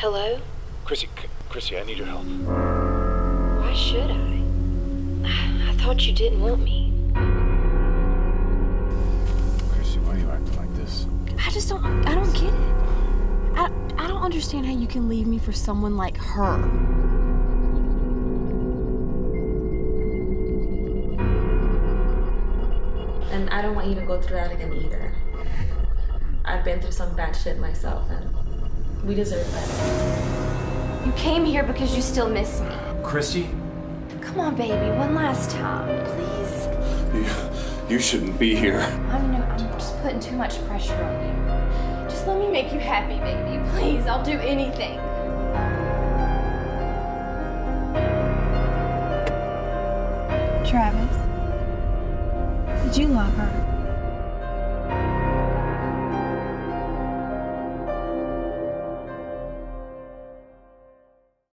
Hello? Chrissy, I need your help. Why should I? I thought you didn't want me. Chrissy, why are you acting like this? I don't get it. I don't understand how you can leave me for someone like her. And I don't want you to go through that again either. I've been through some bad shit myself, and we deserve better. You came here because you still miss me. Chrissy? Come on, baby, one last time, please. You shouldn't be here. I'm just putting too much pressure on you. Just let me make you happy, baby. Please, I'll do anything. Travis, did you love her?